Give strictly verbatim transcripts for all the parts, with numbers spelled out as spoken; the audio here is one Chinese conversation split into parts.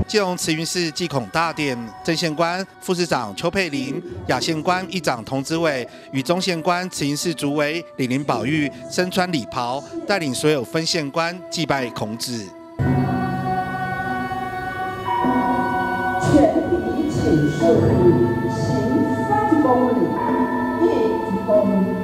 基隆慈云寺祭孔大典，正宪官副市长邱佩玲、亚宪官议长童子伟与中宪官慈云寺主委李林宝玉身穿礼袍，带领所有分县官祭拜孔子。 全体请示行三公里，一公里。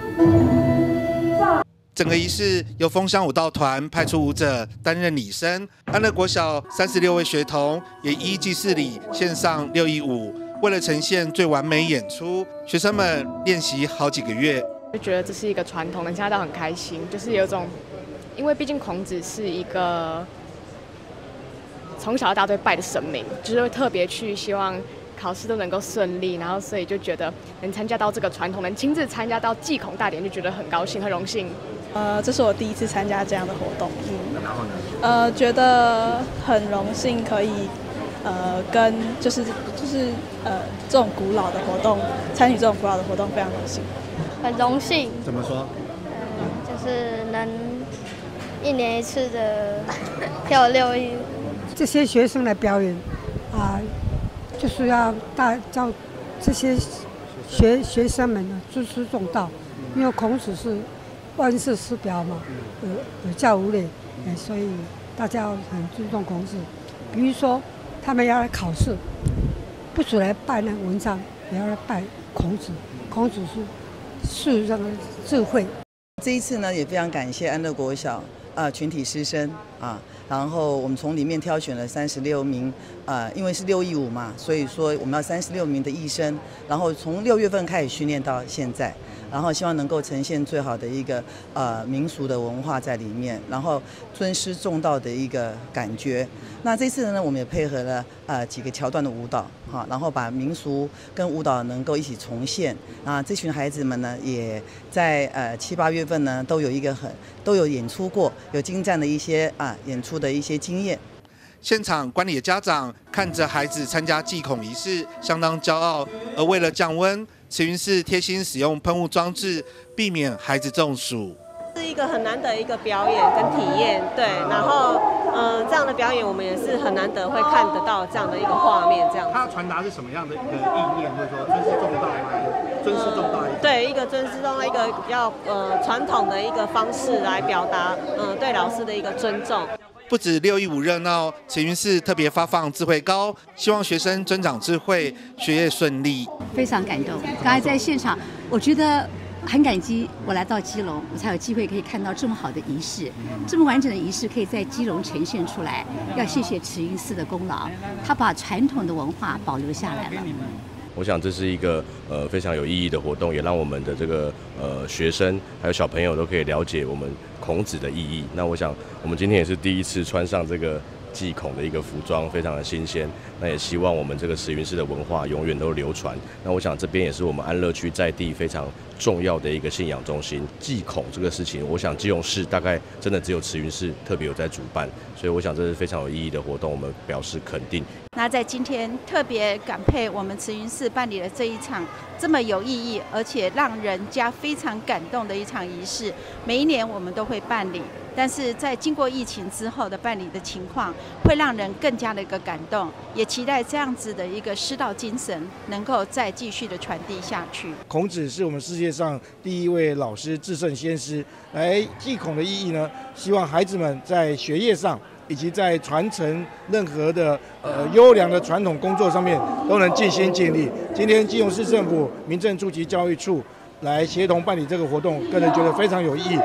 整个仪式由枫香舞蹈团派出舞者担任礼生，安乐国小三十六位学童也依祭祀礼献上六一舞。为了呈现最完美演出，学生们练习好几个月， 就觉得这是一个传统，能参加到很开心，就是有一种，因为毕竟孔子是一个从小到大都会拜的神明，就是会特别去希望考试都能够顺利，然后所以就觉得能参加到这个传统，能亲自参加到祭孔大典，就觉得很高兴、很荣幸。 呃，这是我第一次参加这样的活动，嗯，然后呢？呃，觉得很荣幸可以，呃，跟就是就是呃这种古老的活动参与这种古老的活动，非常荣幸。 很荣幸。 怎么说？ 嗯，就是能一年一次的跳六一。 这些学生的表演啊、呃，就是要大叫这些学学生们呢尊师重道，因为孔子是万世师表嘛，有有教无类，哎，所以大家要很尊重孔子。比如说，他们要来考试，不只来拜那个文章，也要来拜孔子。孔子是世上的智慧。 这一次呢，也非常感谢安乐国小啊群体师生啊，然后我们从里面挑选了三十六名啊，因为是六一五嘛，所以说我们要三十六名的艺生，然后从六月份开始训练到现在。然后希望能够呈现最好的一个呃民俗的文化在里面，然后尊师重道的一个感觉。那这次呢，我们也配合了呃几个桥段的舞蹈，哈，然后把民俗跟舞蹈能够一起重现。啊，这群孩子们呢，也在呃七八月份呢都有一个很都有演出过，有精湛的一些啊演出的一些经验。 现场观礼的家长看着孩子参加祭孔仪式，相当骄傲。而为了降温，慈云寺贴心使用喷雾装置，避免孩子中暑。 是一个很难得一个表演跟体验，对。然后，呃，这样的表演我们也是很难得会看得到这样的一个画面，这样。 它传达是什么样的一个意念，或者说尊师重道吗？尊师重道。 对，一个尊师重道，一个比较呃传统的一个方式来表达，嗯、呃，对老师的一个尊重。 不止六一五热闹，慈云寺特别发放智慧膏，希望学生增长智慧，学业顺利。 非常感动，刚才在现场，我觉得很感激，我来到基隆，我才有机会可以看到这么好的仪式，这么完整的仪式可以在基隆呈现出来，要谢谢慈云寺的功劳，他把传统的文化保留下来了。 我想这是一个呃非常有意义的活动，也让我们的这个呃学生还有小朋友都可以了解我们孔子的意义。那我想我们今天也是第一次穿上这个祭孔的一个服装，非常的新鲜。那也希望我们这个慈云寺的文化永远都流传。那我想这边也是我们安乐区在地非常重要的一个信仰中心。祭孔这个事情，我想基隆市大概真的只有慈云寺特别有在主办，所以我想这是非常有意义的活动，我们表示肯定。 那在今天特别感佩我们慈云寺办理了这一场这么有意义，而且让人家非常感动的一场仪式。每一年我们都会办理，但是在经过疫情之后的办理的情况，会让人更加的一个感动，也期待这样子的一个师道精神能够再继续的传递下去。 孔子是我们世界上第一位老师，至圣先师。来祭孔的意义呢，希望孩子们在学业上以及在传承任何的呃优良的传统工作上面都能尽心尽力。今天基隆市政府民政处及教育处来协同办理这个活动，个人觉得非常有意义。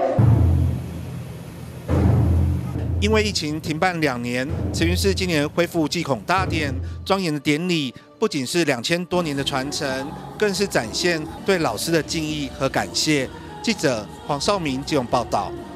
因为疫情停办两年，慈云寺今年恢复祭孔大典，庄严的典礼不仅是两千多年的传承，更是展现对老师的敬意和感谢。记者黄少明基隆报道。